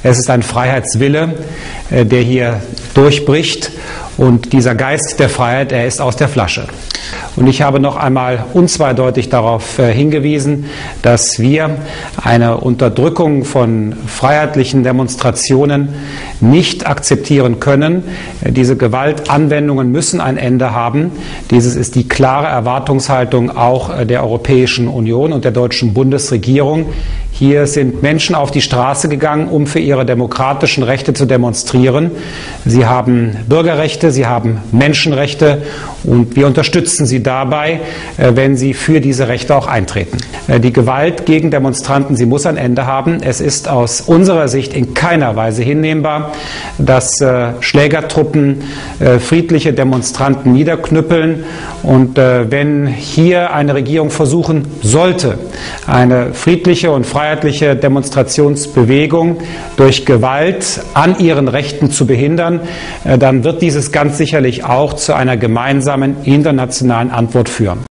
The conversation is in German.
Es ist ein Freiheitswille, der hier durchbricht. Und dieser Geist der Freiheit, er ist aus der Flasche. Und ich habe noch einmal unzweideutig darauf hingewiesen, dass wir eine Unterdrückung von freiheitlichen Demonstrationen nicht akzeptieren können. Diese Gewaltanwendungen müssen ein Ende haben. Dieses ist die klare Erwartungshaltung auch der Europäischen Union und der deutschen Bundesregierung. Hier sind Menschen auf die Straße gegangen, um für ihre demokratischen Rechte zu demonstrieren. Sie haben Bürgerrechte, sie haben Menschenrechte und wir unterstützen sie dabei, wenn sie für diese Rechte auch eintreten. Die Gewalt gegen Demonstranten, sie muss ein Ende haben. Es ist aus unserer Sicht in keiner Weise hinnehmbar, dass Schlägertruppen friedliche Demonstranten niederknüppeln. Und wenn hier eine Regierung versuchen sollte, eine friedliche und freiheitliche Demonstrationsbewegung durch Gewalt an ihren Rechten zu behindern, dann wird dieses ganz sicherlich auch zu einer gemeinsamen internationalen Antwort führen.